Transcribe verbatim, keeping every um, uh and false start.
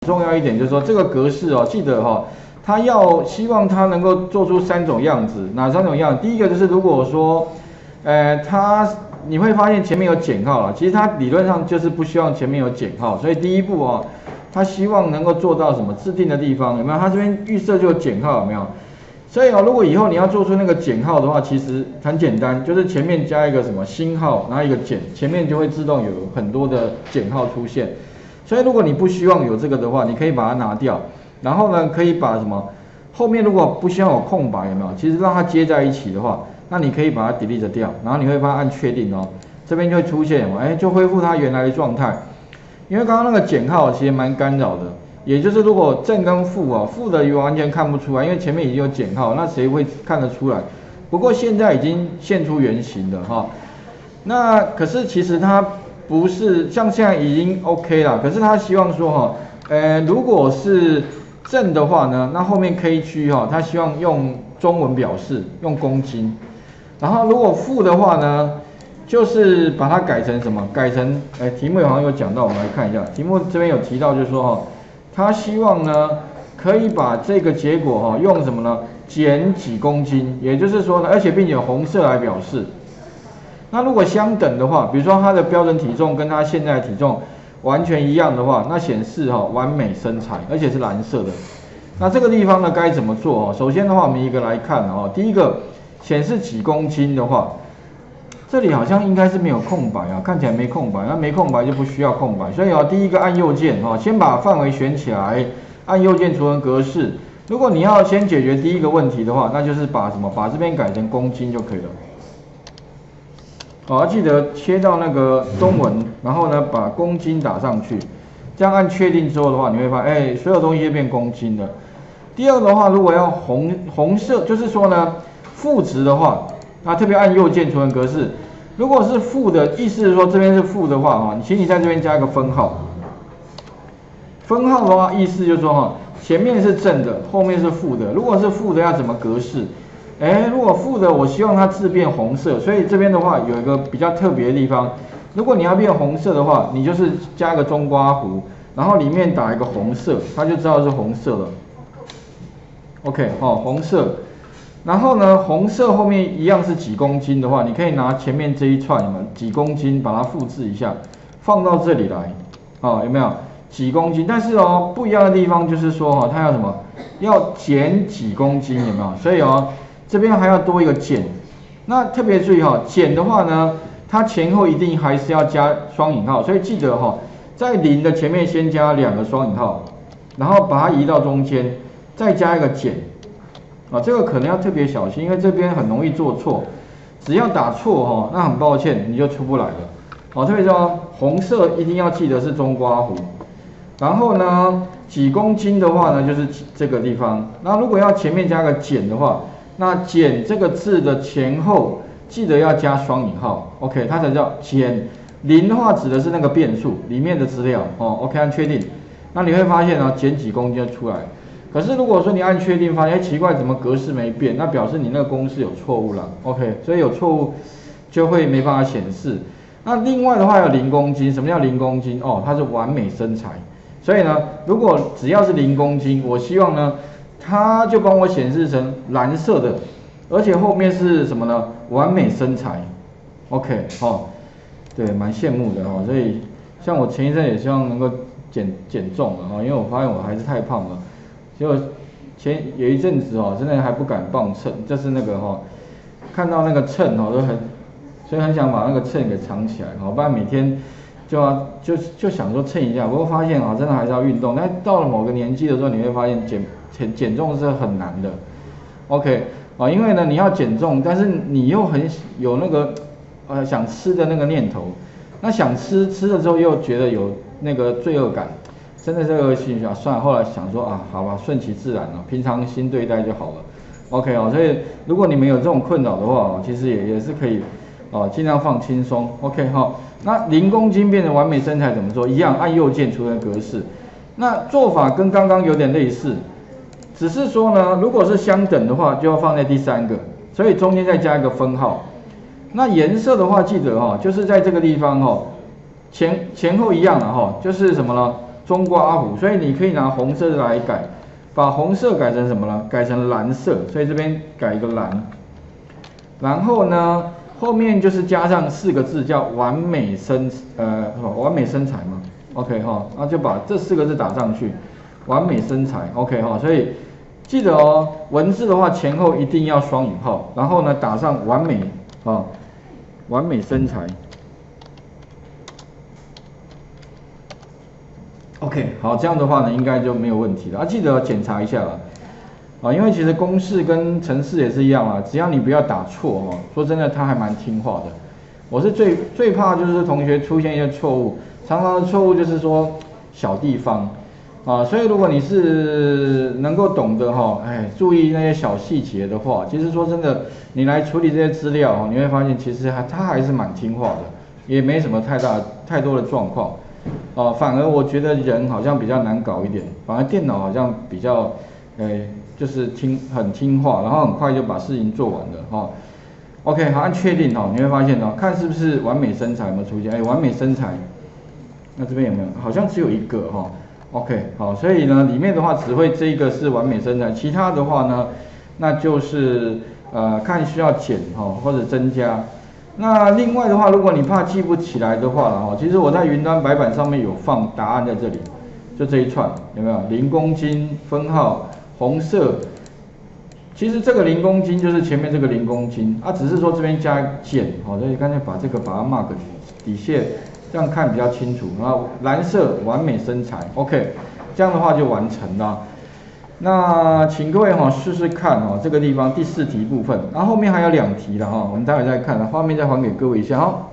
重要一点就是说，这个格式哦，记得哈、哦，它要希望它能够做出三种样子，哪三种样子？第一个就是如果说，呃，它你会发现前面有减号了，其实它理论上就是不希望前面有减号，所以第一步哦，它希望能够做到什么？制定的地方有没有？它这边预设就有减号有没有？所以哦，如果以后你要做出那个减号的话，其实很简单，就是前面加一个什么星号，然后一个减，前面就会自动有很多的减号出现。所以如果你不希望有这个的话，你可以把它拿掉，然后呢，可以把什么后面如果不希望有空白，有没有？其实让它接在一起的话，那你可以把它 delete 掉，然后你会把它按确定哦，这边就会出现，哎，就恢复它原来的状态。因为刚刚那个减号其实蛮干扰的。也就是如果正跟负啊，负的完全看不出来，因为前面已经有减号，那谁会看得出来？不过现在已经现出原形了哈。那可是其实它不是像现在已经 OK 了，可是他希望说哈，呃，如果是正的话呢，那后面 K 区哈，他希望用中文表示，用公斤。然后如果负的话呢，就是把它改成什么？改成，哎，题目好像有讲到，我们来看一下，题目这边有提到，就是说哈。他希望呢，可以把这个结果哈、哦、用什么呢？减几公斤，也就是说呢，而且并且红色来表示。那如果相等的话，比如说它的标准体重跟它现在的体重完全一样的话，那显示哈、哦、完美身材，而且是蓝色的。那这个地方呢该怎么做哦？首先的话，我们一个来看哦，第一个显示几公斤的话。这里好像应该是没有空白啊，看起来没空白，那没空白就不需要空白，所以啊，第一个按右键啊，先把范围选起来，按右键储存格式。如果你要先解决第一个问题的话，那就是把什么，把这边改成公斤就可以了。好，记得切到那个中文，然后呢把公斤打上去，这样按确定之后的话，你会发现，哎，所有东西变公斤了。第二个的话，如果要红红色，就是说呢，负值的话。那特别按右键储存格式，如果是负的，意思是说这边是负的话哈，请你在这边加一个分号。分号的话，意思就是说哈，前面是正的，后面是负的。如果是负的要怎么格式？哎，如果负的，我希望它字变红色，所以这边的话有一个比较特别的地方。如果你要变红色的话，你就是加个中括弧，然后里面打一个红色，它就知道是红色了。OK， 哦，红色。然后呢，红色后面一样是几公斤的话，你可以拿前面这一串什么几公斤，把它复制一下，放到这里来，哦，有没有几公斤？但是哦，不一样的地方就是说哈、哦，它要什么？要减几公斤，有没有？所以哦，这边还要多一个减。那特别注意哈、哦，减的话呢，它前后一定还是要加双引号，所以记得哈、哦，在零的前面先加两个双引号，然后把它移到中间，再加一个减。啊，这个可能要特别小心，因为这边很容易做错。只要打错哈、哦，那很抱歉你就出不来了。好，特别是哦，红色一定要记得是中括弧。然后呢，几公斤的话呢，就是这个地方。那如果要前面加个减的话，那减这个字的前后记得要加双引号 ，OK， 它才叫减。零的话指的是那个变数里面的资料哦 ，OK， 按确定。那你会发现呢、哦，减几公斤就出来。可是如果说你按确定发现，哎，奇怪，怎么格式没变？那表示你那个公式有错误了 ，OK， 所以有错误就会没办法显示。那另外的话有零公斤，什么叫零公斤？哦，它是完美身材。所以呢，如果只要是零公斤，我希望呢，它就帮我显示成蓝色的，而且后面是什么呢？完美身材 ，OK， 哦，对，蛮羡慕的哦。所以像我前一阵也希望能够减减重了哦，因为我发现我还是太胖了。结果前有一阵子哦，真的还不敢磅秤，就是那个哈、哦，看到那个秤哦，都很，所以很想把那个秤给藏起来，好，不然每天就要就就想说称一下。不过发现啊，真的还是要运动。但到了某个年纪的时候，你会发现减减减重是很难的。OK， 啊，因为呢你要减重，但是你又很有那个呃想吃的那个念头，那想吃吃了之后又觉得有那个罪恶感。真的这个心想算了，后来想说啊，好吧，顺其自然了，平常心对待就好了。OK 哦，所以如果你们有这种困扰的话，其实也也是可以哦，尽量放轻松。OK 哈、哦，那零公斤变成完美身材怎么做？一样按右键储存格式。那做法跟刚刚有点类似，只是说呢，如果是相等的话，就要放在第三个，所以中间再加一个分号。那颜色的话，记得哈、哦，就是在这个地方哈、哦，前前后一样的哈、哦，就是什么呢？ 中瓜阿虎，所以你可以拿红色来改，把红色改成什么呢？改成蓝色，所以这边改一个蓝。然后呢，后面就是加上四个字叫完美身呃完美身材嘛 ，OK 哈，那就把这四个字打上去，完美身材 ，OK 哈，所以记得哦，文字的话前后一定要双引号，然后呢打上完美啊，完美身材。OK， 好，这样的话呢，应该就没有问题了。啊，记得检查一下了，啊，因为其实公式跟程式也是一样啊，只要你不要打错哦，说真的，他还蛮听话的。我是最最怕就是同学出现一些错误，常常的错误就是说小地方，啊，所以如果你是能够懂得哈，哎，注意那些小细节的话，其实说真的，你来处理这些资料哈，你会发现其实还他还是蛮听话的，也没什么太大太多的状况。哦、呃，反而我觉得人好像比较难搞一点，反而电脑好像比较，呃，就是听很听话，然后很快就把事情做完了哈、哦。OK， 好，按确定哦，你会发现哦，看是不是完美身材有没有出现？哎，完美身材，那这边有没有？好像只有一个哈、哦。OK， 好，所以呢，里面的话只会这一个是完美身材，其他的话呢，那就是呃看需要减哈、哦、或者增加。那另外的话，如果你怕记不起来的话了哈，其实我在云端白板上面有放答案在这里，就这一串有没有？零公斤分号红色，其实这个零公斤就是前面这个零公斤啊，只是说这边加减，好，所以干脆把这个把它 mark 底线，这样看比较清楚。然后蓝色完美身材 ，OK， 这样的话就完成了。那请各位哈试试看哈，这个地方第四题部分，然后后面还有两题了哈，我们待会再看，画面再还给各位一下哈。